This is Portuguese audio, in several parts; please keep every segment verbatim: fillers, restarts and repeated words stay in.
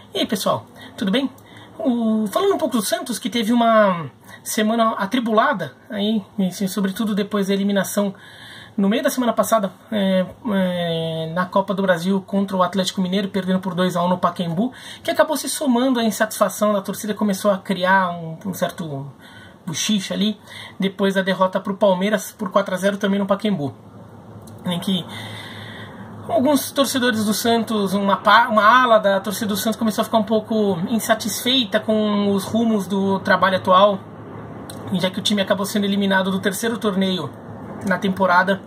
E aí, pessoal, tudo bem? O, falando um pouco do Santos, que teve uma semana atribulada, aí, sobretudo depois da eliminação no meio da semana passada é, é, na Copa do Brasil contra o Atlético Mineiro, perdendo por dois a um no Pacaembu, que acabou se somando à insatisfação da torcida, começou a criar um, um certo buchiche ali, depois da derrota para o Palmeiras por quatro a zero também no Pacaembu, em que alguns torcedores do Santos, uma, uma ala da torcida do Santos começou a ficar um pouco insatisfeita com os rumos do trabalho atual, já que o time acabou sendo eliminado do terceiro torneio na temporada.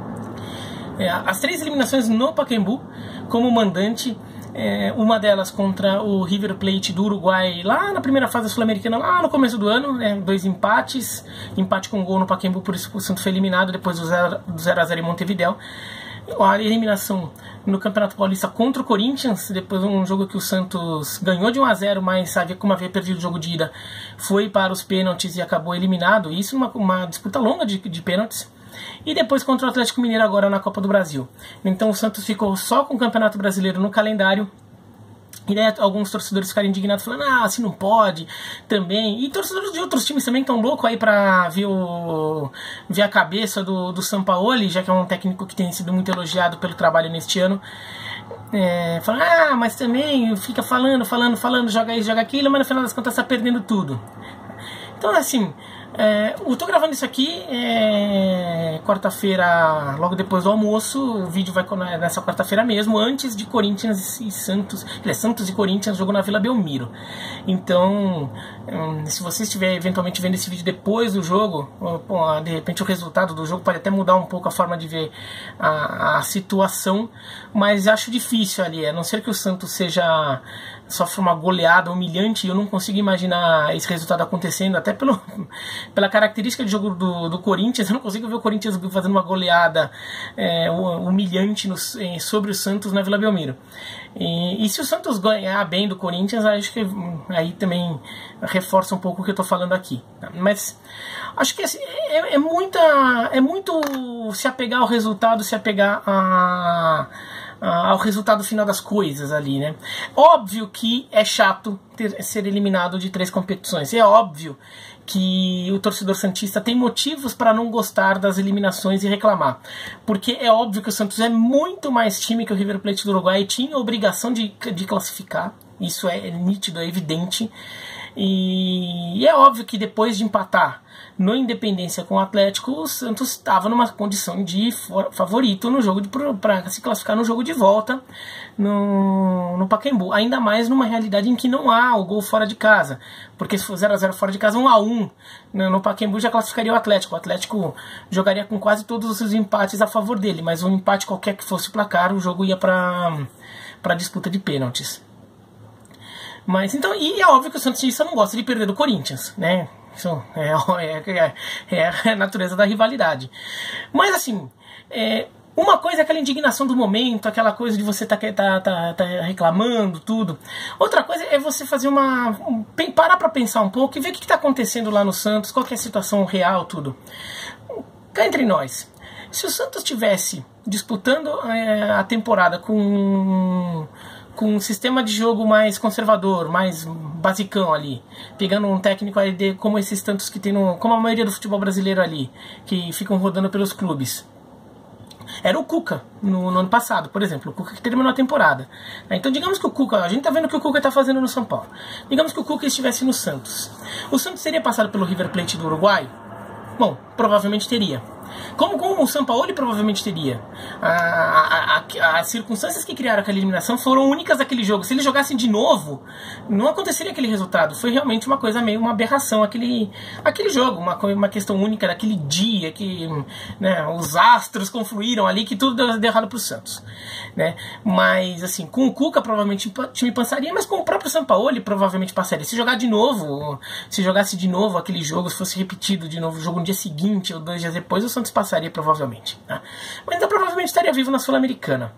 É, as três eliminações no Pacaembu como mandante, é, uma delas contra o River Plate do Uruguai lá na primeira fase da Sul-Americana, lá no começo do ano, né, dois empates, empate com gol no Pacaembu, por isso o Santos foi eliminado depois do zero a zero em Montevidéu. A eliminação no Campeonato Paulista contra o Corinthians, depois de um jogo que o Santos ganhou de um a zero, mas sabia como havia perdido o jogo de ida, foi para os pênaltis e acabou eliminado, isso numa uma disputa longa de, de pênaltis. E depois contra o Atlético Mineiro agora na Copa do Brasil. Então o Santos ficou só com o Campeonato Brasileiro no calendário. E daí alguns torcedores ficaram indignados, falando, ah, assim não pode, também. E torcedores de outros times também estão loucos aí pra ver, o, ver a cabeça do, do Sampaoli, já que é um técnico que tem sido muito elogiado pelo trabalho neste ano. É, falando, ah, mas também fica falando, falando, falando, joga isso, joga aquilo, mas no final das contas tá perdendo tudo. Então, assim, é, eu tô gravando isso aqui é, quarta-feira, logo depois do almoço. O vídeo vai nessa quarta-feira mesmo, antes de Corinthians e Santos. Ele é Santos e Corinthians, jogo na Vila Belmiro. Então, se você estiver eventualmente vendo esse vídeo depois do jogo, ou, de repente o resultado do jogo pode até mudar um pouco a forma de ver a, a situação, mas acho difícil ali, a não ser que o Santos seja sofre uma goleada humilhante, e eu não consigo imaginar esse resultado acontecendo, até pelo, pela característica de jogo do, do Corinthians. Eu não consigo ver o Corinthians fazendo uma goleada é, humilhante no, sobre o Santos na Vila Belmiro. E, e se o Santos ganhar bem do Corinthians, acho que aí também reforça um pouco o que eu estou falando aqui. Mas acho que assim, é, é, muita, é muito se apegar ao resultado, se apegar a... ao resultado final das coisas ali, né? Óbvio que é chato ter, ser eliminado de três competições. É óbvio que o torcedor santista tem motivos para não gostar das eliminações e reclamar. Porque é óbvio que o Santos é muito mais time que o River Plate do Uruguai e tinha a obrigação de, de classificar. Isso é nítido, é evidente. E, e é óbvio que depois de empatar no Independência com o Atlético, o Santos estava numa condição de favorito no jogo para se classificar no jogo de volta no, no Pacaembu. Ainda mais numa realidade em que não há o gol fora de casa. Porque se for zero a zero fora de casa, um a um no, no Pacaembu já classificaria o Atlético. O Atlético jogaria com quase todos os seus empates a favor dele, mas um empate qualquer que fosse o placar, o jogo ia para a disputa de pênaltis. Mas então, e é óbvio que o Santista não gosta de perder do Corinthians, né? Isso é, é, é a natureza da rivalidade. Mas assim, é, uma coisa é aquela indignação do momento, aquela coisa de você tá, tá, tá, tá reclamando, tudo. Outra coisa é você fazer uma... Um, parar pra pensar um pouco e ver o que está acontecendo lá no Santos, qual que é a situação real, tudo. Cá entre nós, se o Santos estivesse disputando é, a temporada com... com um sistema de jogo mais conservador, mais basicão ali, pegando um técnico aí de, como esses tantos que tem no, como a maioria do futebol brasileiro ali, que ficam rodando pelos clubes. Era o Cuca no, no ano passado, por exemplo, o Cuca que terminou a temporada. Então digamos que o Cuca, a gente tá vendo o que o Cuca tá fazendo no São Paulo. Digamos que o Cuca estivesse no Santos. O Santos teria passado pelo River Plate do Uruguai? Bom, provavelmente teria. Como, como o Sampaoli provavelmente teria. A, a, a, as circunstâncias que criaram aquela eliminação foram únicas daquele jogo. Se eles jogassem de novo, não aconteceria aquele resultado. Foi realmente uma coisa meio uma aberração aquele, aquele jogo, uma, uma questão única daquele dia que, né, os astros confluíram ali, que tudo deu, deu errado para o Santos, né? Mas assim, com o Cuca provavelmente o time passaria, mas com o próprio Sampaoli provavelmente passaria. Se jogar de novo, se jogasse de novo aquele jogo, se fosse repetido de novo o jogo no dia seguinte ou dois dias depois, o Santos passaria provavelmente, tá? Mas ainda provavelmente estaria vivo na Sul-Americana.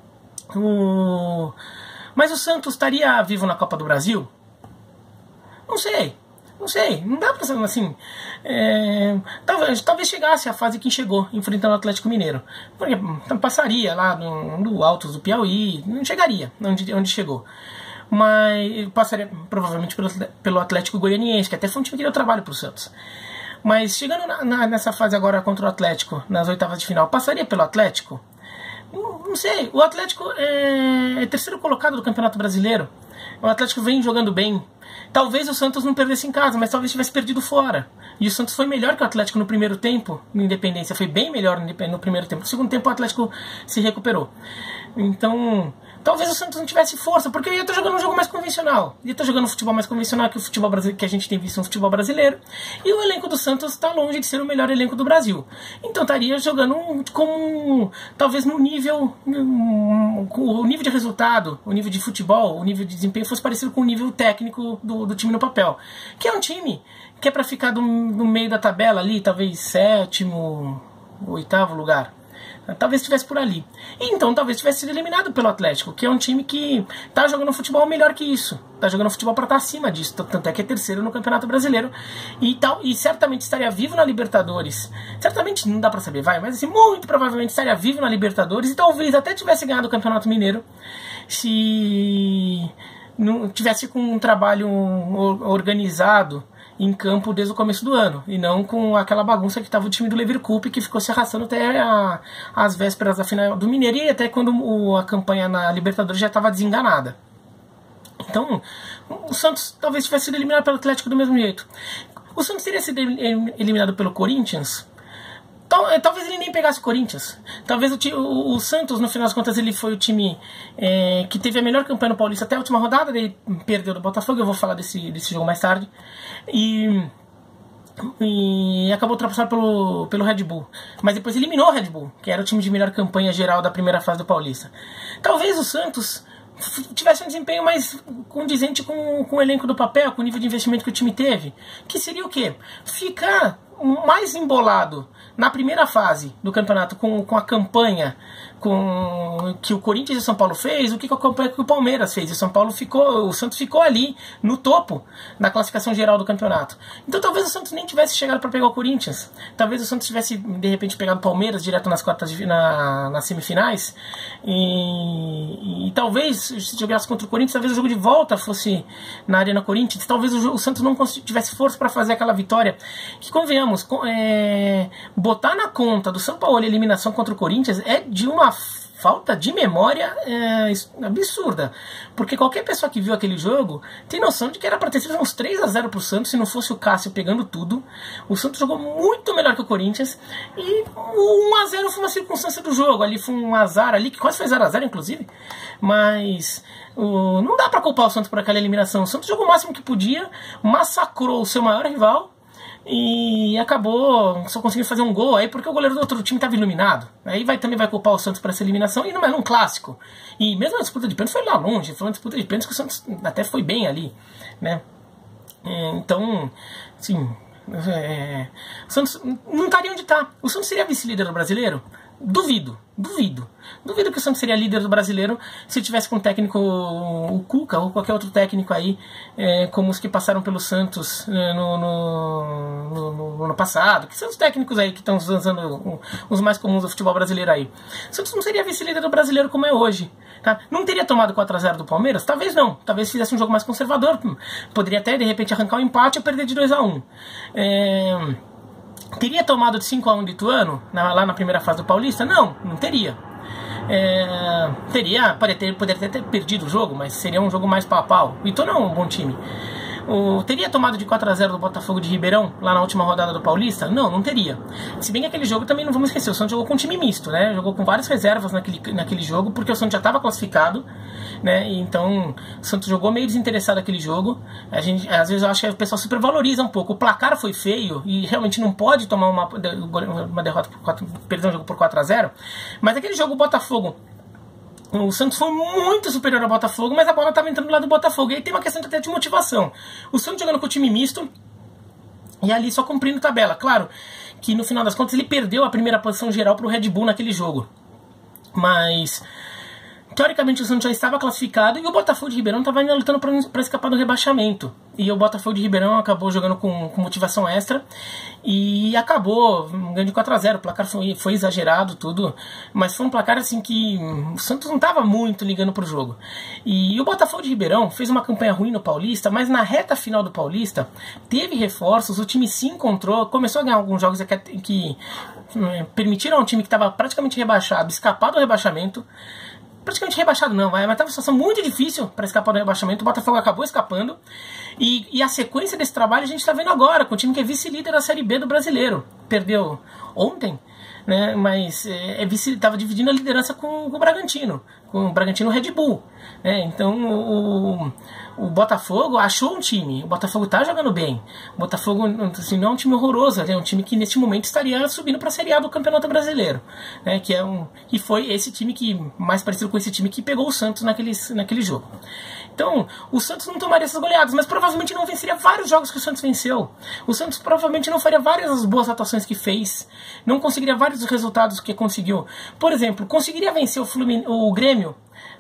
O... Mas o Santos estaria vivo na Copa do Brasil? Não sei, não sei, não dá pra saber assim. É... Talvez, talvez chegasse a fase que chegou, enfrentando o Atlético Mineiro. Porque passaria lá no, no Altos do Piauí, não chegaria onde, onde chegou. mas passaria provavelmente pelo, pelo Atlético Goianiense, que até foi um time que deu trabalho para o Santos. Mas chegando na, na, nessa fase agora contra o Atlético, nas oitavas de final, passaria pelo Atlético? Não, não sei, o Atlético é, é terceiro colocado do Campeonato Brasileiro. O Atlético vem jogando bem. Talvez o Santos não perdesse em casa, mas talvez tivesse perdido fora. E o Santos foi melhor que o Atlético no primeiro tempo, no Independência. Foi bem melhor no primeiro tempo. No segundo tempo o Atlético se recuperou. Então, talvez o Santos não tivesse força, porque eu ia estar jogando um jogo mais convencional. Ia estar jogando um futebol mais convencional que o futebol brasileiro, que a gente tem visto no futebol brasileiro. E o elenco do Santos está longe de ser o melhor elenco do Brasil. Então estaria jogando um, com talvez no nível, um, o nível de resultado, o nível de futebol, o nível de desempenho fosse parecido com o nível técnico do, do time no papel. Que é um time que é para ficar do, no meio da tabela ali, talvez sétimo, oitavo lugar. Talvez estivesse por ali. E então talvez tivesse sido eliminado pelo Atlético, que é um time que está jogando futebol melhor que isso. Está jogando futebol para estar acima disso. Tanto é que é terceiro no Campeonato Brasileiro. E, tal, e certamente estaria vivo na Libertadores. Certamente não dá para saber, vai. Mas assim, muito provavelmente estaria vivo na Libertadores. E talvez até tivesse ganhado o Campeonato Mineiro se não tivesse com um trabalho organizado em campo desde o começo do ano, e não com aquela bagunça que estava o time do Leverkusen, que ficou se arrastando até a, as vésperas da final do Mineiro, e até quando o, a campanha na Libertadores já estava desenganada. Então, o Santos talvez tivesse sido eliminado pelo Atlético do mesmo jeito. O Santos teria sido eliminado pelo Corinthians? Talvez ele nem pegasse o Corinthians. Talvez o, o, o Santos, no final das contas, ele foi o time é, que teve a melhor campanha no Paulista até a última rodada. Ele perdeu do Botafogo, eu vou falar desse, desse jogo mais tarde. E, e acabou ultrapassado pelo, pelo Red Bull. Mas depois eliminou o Red Bull, que era o time de melhor campanha geral da primeira fase do Paulista. Talvez o Santos tivesse um desempenho mais condizente com, com o elenco do papel, com o nível de investimento que o time teve. Que seria o quê? Ficar mais embolado na primeira fase do campeonato com, com a campanha com, que o Corinthians e o São Paulo fez, o que a campanha que o Palmeiras fez. E o São Paulo ficou, o Santos ficou ali no topo da classificação geral do campeonato. Então talvez o Santos nem tivesse chegado para pegar o Corinthians. Talvez o Santos tivesse de repente pegado o Palmeiras direto nas quartas de, na, nas semifinais. E, e talvez se jogasse contra o Corinthians, talvez o jogo de volta fosse na Arena Corinthians. Talvez o, o Santos não tivesse força para fazer aquela vitória. Que convenhamos, é, botar na conta do São Paulo a eliminação contra o Corinthians é de uma falta de memória é, absurda. Porque qualquer pessoa que viu aquele jogo tem noção de que era para ter sido uns três a zero pro Santos se não fosse o Cássio pegando tudo. O Santos jogou muito melhor que o Corinthians. E o um a zero foi uma circunstância do jogo. Ali foi um azar ali, que quase foi zero a zero inclusive. Mas o, não dá para culpar o Santos por aquela eliminação. O Santos jogou o máximo que podia, massacrou o seu maior rival e acabou só conseguindo fazer um gol aí porque o goleiro do outro time estava iluminado. Aí vai, também vai culpar o Santos por essa eliminação, e não é um clássico. E mesmo a disputa de pênalti foi lá longe, foi uma disputa de pênalti que o Santos até foi bem ali, né? Então, assim, é, o Santos não estaria onde está. O Santos seria vice-líder do Brasileiro? Duvido, duvido. Duvido que o Santos seria líder do Brasileiro se tivesse com o técnico o Cuca ou qualquer outro técnico aí, é, como os que passaram pelo Santos é, no, no, no, no ano passado, que são os técnicos aí que estão usando os mais comuns do futebol brasileiro aí. O Santos não seria vice-líder do Brasileiro como é hoje. Tá? Não teria tomado quatro a zero do Palmeiras? Talvez não. Talvez fizesse um jogo mais conservador. Poderia até, de repente, arrancar um empate ou perder de dois a um. É... Teria tomado de cinco a um do Ituano na, lá na primeira fase do Paulista? Não, não teria. É, teria, poderia ter, poderia ter perdido o jogo, mas seria um jogo mais pau a pau. O Ituano é um bom time. O, teria tomado de quatro a zero do Botafogo de Ribeirão lá na última rodada do Paulista? Não, não teria. Se bem que aquele jogo também não vamos esquecer, o Santos jogou com um time misto, né? Jogou com várias reservas naquele, naquele jogo, porque o Santos já estava classificado, né? E então o Santos jogou meio desinteressado aquele jogo. A gente, às vezes eu acho que o pessoal supervaloriza um pouco. O placar foi feio e realmente não pode tomar uma, uma derrota por quatro, perder um jogo por quatro a zero. Mas aquele jogo o Botafogo, o Santos foi muito superior ao Botafogo, mas a bola estava entrando do lado do Botafogo. E aí tem uma questão até de motivação. O Santos jogando com o time misto e ali só cumprindo tabela. Claro que no final das contas ele perdeu a primeira posição geral para o Red Bull naquele jogo. Mas teoricamente o Santos já estava classificado e o Botafogo de Ribeirão estava ainda lutando para escapar do rebaixamento. E o Botafogo de Ribeirão acabou jogando com, com motivação extra e acabou ganhando de quatro a zero. O placar foi, foi exagerado, tudo, mas foi um placar assim que o Santos não estava muito ligando para o jogo. E o Botafogo de Ribeirão fez uma campanha ruim no Paulista, mas na reta final do Paulista teve reforços, o time se encontrou, começou a ganhar alguns jogos que, que permitiram ao time que estava praticamente rebaixado escapar do rebaixamento. Praticamente rebaixado não, mas estava uma situação muito difícil para escapar do rebaixamento. O Botafogo acabou escapando e, e a sequência desse trabalho a gente está vendo agora, com o time que é vice-líder da Série B do Brasileiro. Perdeu ontem, né, mas é, é vice, estava dividindo a liderança com, com o Bragantino, com o Bragantino Red Bull, né, então o, o Botafogo achou um time, o Botafogo está jogando bem, o Botafogo assim, não é um time horroroso, é um time que neste momento estaria subindo para a Série A do Campeonato Brasileiro, né, que, é um, que foi esse time que, mais parecido com esse time que pegou o Santos naquele, naquele jogo. Então, o Santos não tomaria essas goleadas, mas provavelmente não venceria vários jogos que o Santos venceu. O Santos provavelmente não faria várias boas atuações que fez, não conseguiria vários resultados que conseguiu. Por exemplo, conseguiria vencer o, Flumin o Grêmio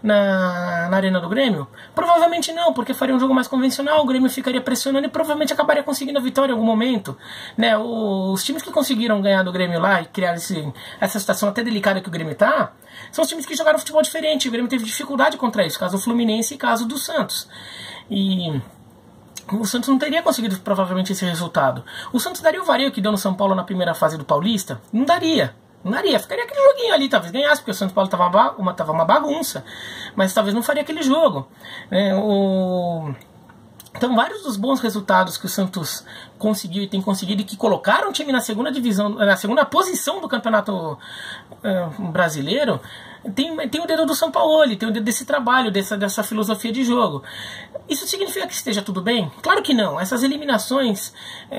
na, na Arena do Grêmio? Provavelmente não, porque faria um jogo mais convencional, o Grêmio ficaria pressionando e provavelmente acabaria conseguindo a vitória em algum momento. Né? Os times que conseguiram ganhar do Grêmio lá e criar esse, essa situação até delicada que o Grêmio está, são os times que jogaram futebol diferente. O Grêmio teve dificuldade contra isso, caso do Fluminense e caso do Santos. E o Santos não teria conseguido provavelmente esse resultado. O Santos daria o vareio que deu no São Paulo na primeira fase do Paulista? Não daria. Não daria, ficaria aquele joguinho ali, talvez ganhasse, porque o São Paulo estava uma, uma, tava uma bagunça, mas talvez não faria aquele jogo. É, o... Então, vários dos bons resultados que o Santos conseguiu e tem conseguido e que colocaram o time na segunda divisão, na segunda posição do Campeonato uh, Brasileiro, tem, tem o dedo do Sampaoli, tem o dedo desse trabalho, dessa, dessa filosofia de jogo. Isso significa que esteja tudo bem? Claro que não. Essas eliminações,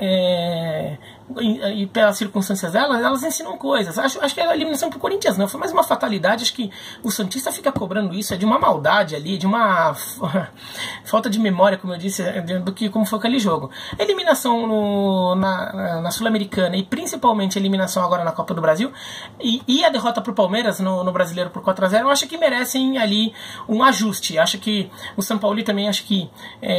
é, e, e pelas circunstâncias delas, elas ensinam coisas. Acho, acho que a eliminação pro Corinthians não, foi mais uma fatalidade. Acho que o santista fica cobrando isso, é de uma maldade ali, de uma falta de memória, como eu disse, do que como foi aquele jogo. A eliminação no, na, na Sul-Americana e principalmente a eliminação agora na Copa do Brasil e, e a derrota pro Palmeiras no, no Brasileiro por quatro a zero, eu acho que merecem ali um ajuste. Acho que o São Paulo também acho que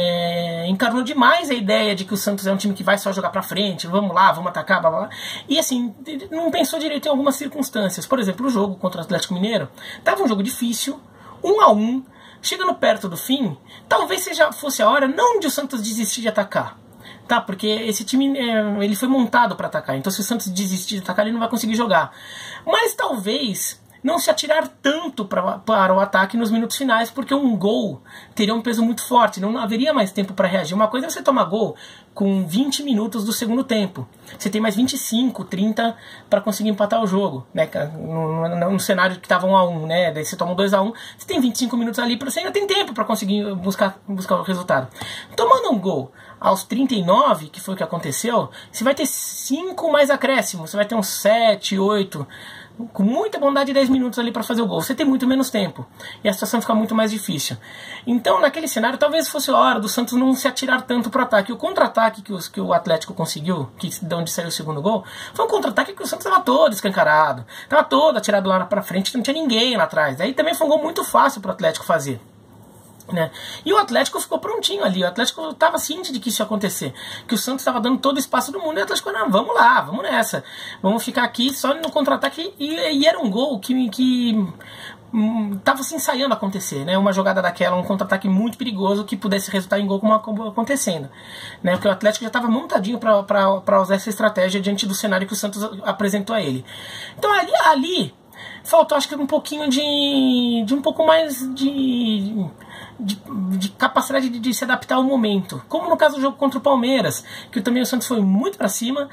é, encarnou demais a ideia de que o Santos é um time que vai só jogar pra frente, vamos lá, vamos atacar, blá, blá, blá. E assim, não pensou direito em algumas circunstâncias. Por exemplo, o jogo contra o Atlético Mineiro tava um jogo difícil, um a um, chegando perto do fim, talvez seja, fosse a hora não de o Santos desistir de atacar, tá? Porque esse time é, ele foi montado para atacar, então se o Santos desistir de atacar ele não vai conseguir jogar, mas talvez não se atirar tanto pra, para o ataque nos minutos finais, porque um gol teria um peso muito forte, não haveria mais tempo para reagir. Uma coisa é você tomar gol com vinte minutos do segundo tempo, você tem mais vinte e cinco, trinta para conseguir empatar o jogo, né? No, no, no cenário que estava um a um, né? Daí você toma dois a um, você tem vinte e cinco minutos ali, você ainda tem tempo para conseguir buscar, buscar o resultado. Tomando um gol aos trinta e nove, que foi o que aconteceu, você vai ter cinco mais acréscimos, você vai ter uns sete, oito, com muita bondade, dez minutos ali para fazer o gol. Você tem muito menos tempo e a situação fica muito mais difícil. Então, naquele cenário, talvez fosse a hora do Santos não se atirar tanto para o ataque. O contra-ataque que, que o Atlético conseguiu, que de onde saiu o segundo gol, foi um contra-ataque que o Santos estava todo escancarado, estava todo atirado lá para frente, não tinha ninguém lá atrás. Aí também foi um gol muito fácil para o Atlético fazer. Né? E o Atlético ficou prontinho ali, o Atlético estava ciente de que isso ia acontecer, que o Santos estava dando todo o espaço do mundo, e o Atlético falou, não, vamos lá, vamos nessa, vamos ficar aqui só no contra-ataque, e, e era um gol que, que estava se ensaiando a acontecer, né? Uma jogada daquela, um contra-ataque muito perigoso que pudesse resultar em gol como acabou acontecendo, né? Porque o Atlético já estava montadinho para usar essa estratégia diante do cenário que o Santos apresentou a ele. Então ali, ali faltou acho que um pouquinho de, de um pouco mais de... De, de capacidade de, de se adaptar ao momento, como no caso do jogo contra o Palmeiras, que também o Santos foi muito para cima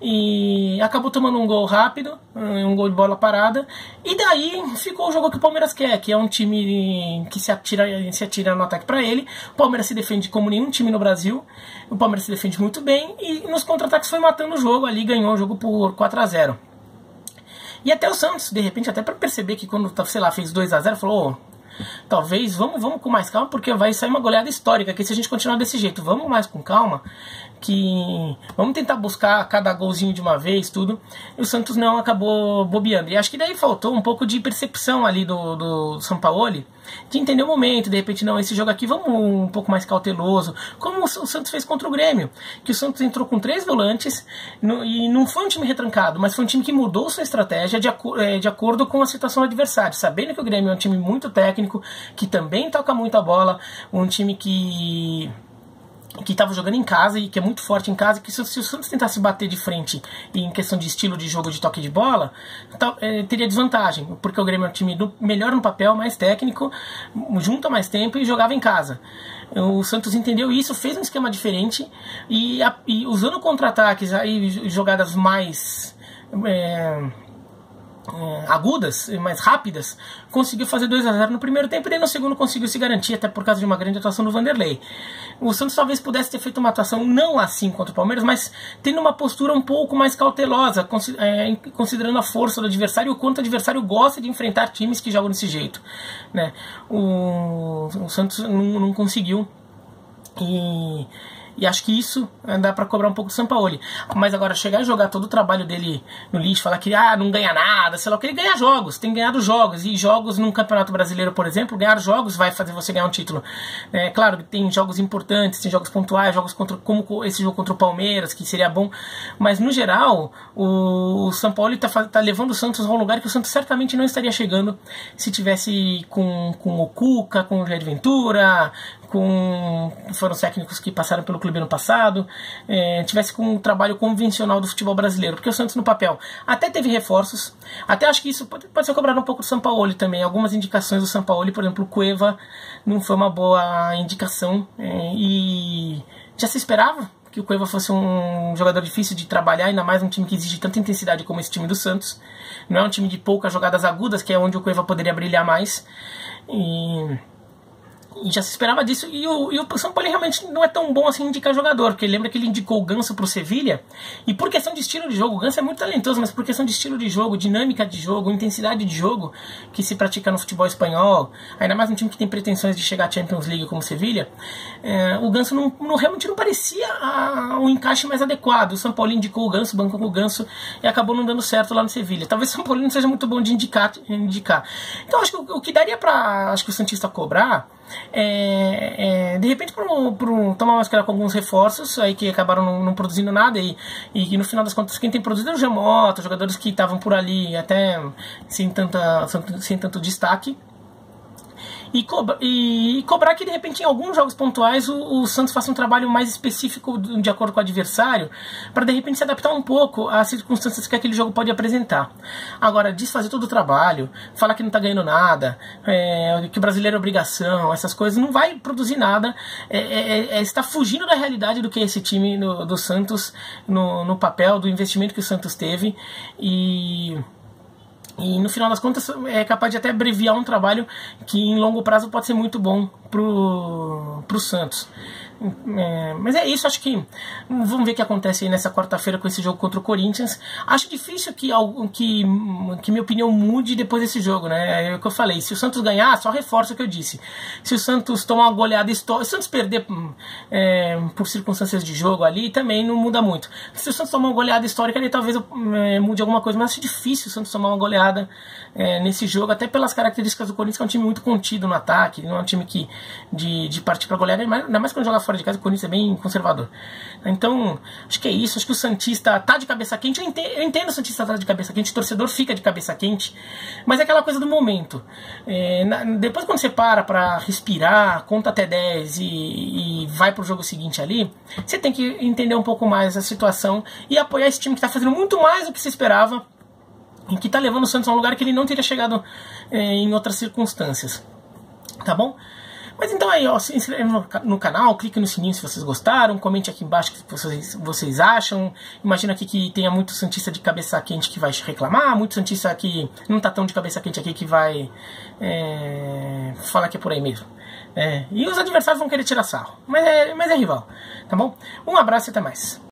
e acabou tomando um gol rápido, um gol de bola parada, e daí ficou o jogo que o Palmeiras quer, que é um time que se atira, se atira no ataque para ele. O Palmeiras se defende como nenhum time no Brasil, o Palmeiras se defende muito bem e nos contra-ataques foi matando o jogo ali, ganhou o jogo por quatro a zero. E até o Santos, de repente, até para perceber que quando, sei lá, fez dois a zero, falou, oh, talvez, vamos, vamos com mais calma, porque vai sair uma goleada histórica, que se a gente continuar desse jeito, vamos mais com calma, que vamos tentar buscar cada golzinho de uma vez, tudo, e o Santos não acabou bobeando. E acho que daí faltou um pouco de percepção ali do, do Sampaoli, de entender o momento, de repente, não, esse jogo aqui vamos um pouco mais cauteloso, como o Santos fez contra o Grêmio, que o Santos entrou com três volantes, no, e não foi um time retrancado, mas foi um time que mudou sua estratégia de, é, de acordo com a situação do adversário, sabendo que o Grêmio é um time muito técnico, que também toca muito a bola, um time que... que estava jogando em casa e que é muito forte em casa, que se, se o Santos tentasse bater de frente em questão de estilo de jogo, de toque de bola, tá, é, teria desvantagem, porque o Grêmio é um time do, melhor no papel, mais técnico, junta mais tempo e jogava em casa. O Santos entendeu isso, fez um esquema diferente e, a, e usando contra-ataques e jogadas mais... É, É, agudas, mais rápidas, conseguiu fazer dois a zero no primeiro tempo e no segundo conseguiu se garantir, até por causa de uma grande atuação do Vanderlei. O Santos talvez pudesse ter feito uma atuação não assim contra o Palmeiras, mas tendo uma postura um pouco mais cautelosa, considerando a força do adversário e o quanto o adversário gosta de enfrentar times que jogam desse jeito, né? o, o Santos não, não conseguiu e... E acho que isso dá pra cobrar um pouco do Sampaoli. Mas agora chegar e jogar todo o trabalho dele no lixo, falar que ah, não ganha nada, sei lá o que, ele ganha jogos, tem ganhado jogos. E jogos num Campeonato Brasileiro, por exemplo, ganhar jogos vai fazer você ganhar um título. É claro que tem jogos importantes, tem jogos pontuais, jogos contra, como esse jogo contra o Palmeiras, que seria bom. Mas no geral, o, o Sampaoli tá, tá levando o Santos a um lugar que o Santos certamente não estaria chegando se tivesse com, com o Cuca, com o Jair Ventura, com foram os técnicos que passaram pelo clube ano passado, é, tivesse com um trabalho convencional do futebol brasileiro, porque o Santos no papel até teve reforços, até acho que isso pode, pode ser cobrado um pouco do Sampaoli também, algumas indicações do Sampaoli, por exemplo, o Cueva não foi uma boa indicação, é, e já se esperava que o Cueva fosse um jogador difícil de trabalhar, ainda mais um time que exige tanta intensidade como esse time do Santos, não é um time de poucas jogadas agudas, que é onde o Cueva poderia brilhar mais, e... E já se esperava disso, e o, e o Sampaoli realmente não é tão bom assim indicar jogador, porque lembra que ele indicou o Ganso pro Sevilha, e por questão de estilo de jogo, o Ganso é muito talentoso, mas por questão de estilo de jogo, dinâmica de jogo, intensidade de jogo que se pratica no futebol espanhol, ainda mais um time que tem pretensões de chegar à Champions League como o Sevilha, é, o Ganso não, não, realmente não parecia a, o encaixe mais adequado. O Sampaoli indicou o Ganso, bancou com o Ganso, e acabou não dando certo lá no Sevilha. Talvez o Sampaoli não seja muito bom de indicar. indicar. Então acho que o, o que daria pra acho que o Santista cobrar É, é, de repente pro, pro, tomar mais cuidado com alguns reforços aí que acabaram não, não produzindo nada e, e que no final das contas quem tem produzido é o Gemota, jogadores que estavam por ali até sem, tanta, sem tanto destaque. E, cobra, e, e cobrar que de repente em alguns jogos pontuais o, o Santos faça um trabalho mais específico de acordo com o adversário, para de repente se adaptar um pouco às circunstâncias que aquele jogo pode apresentar. Agora, desfazer todo o trabalho, falar que não está ganhando nada, é, que o brasileiro é obrigação, essas coisas, não vai produzir nada, é, é, é está fugindo da realidade do que é esse time no, do Santos no, no papel, do investimento que o Santos teve, e... E no final das contas é capaz de até abreviar um trabalho que em longo prazo pode ser muito bom pro, pro Santos. É, mas é isso, acho que vamos ver o que acontece aí nessa quarta-feira com esse jogo contra o Corinthians. Acho difícil que, que, que minha opinião mude depois desse jogo, né? É o que eu falei, se o Santos ganhar, só reforça o que eu disse. Se o Santos tomar uma goleada histórica, se o Santos perder é, por circunstâncias de jogo ali, também não muda muito. Se o Santos tomar uma goleada histórica ali, talvez é, mude alguma coisa, mas acho difícil o Santos tomar uma goleada é, nesse jogo, até pelas características do Corinthians, que é um time muito contido no ataque, não é um time que, de, de partir pra goleada, ainda mais quando joga fora de casa, o Corinthians é bem conservador. Então, acho que é isso. Acho que o Santista tá de cabeça quente. Eu entendo, eu entendo o Santista tá de cabeça quente, o torcedor fica de cabeça quente, mas é aquela coisa do momento. É, na, depois, quando você para pra respirar, conta até dez e, e vai pro jogo seguinte ali, você tem que entender um pouco mais a situação e apoiar esse time que tá fazendo muito mais do que se esperava, e que tá levando o Santos a um lugar que ele não teria chegado é, em outras circunstâncias. Tá bom? Mas então aí, ó, se inscreve no, no canal, clique no sininho se vocês gostaram, comente aqui embaixo o que vocês, vocês acham. Imagina aqui que tenha muito Santista de cabeça quente que vai reclamar, muito Santista que não tá tão de cabeça quente aqui que vai é, falar que é por aí mesmo. É, e os adversários vão querer tirar sarro, mas é, mas é rival, tá bom? Um abraço e até mais.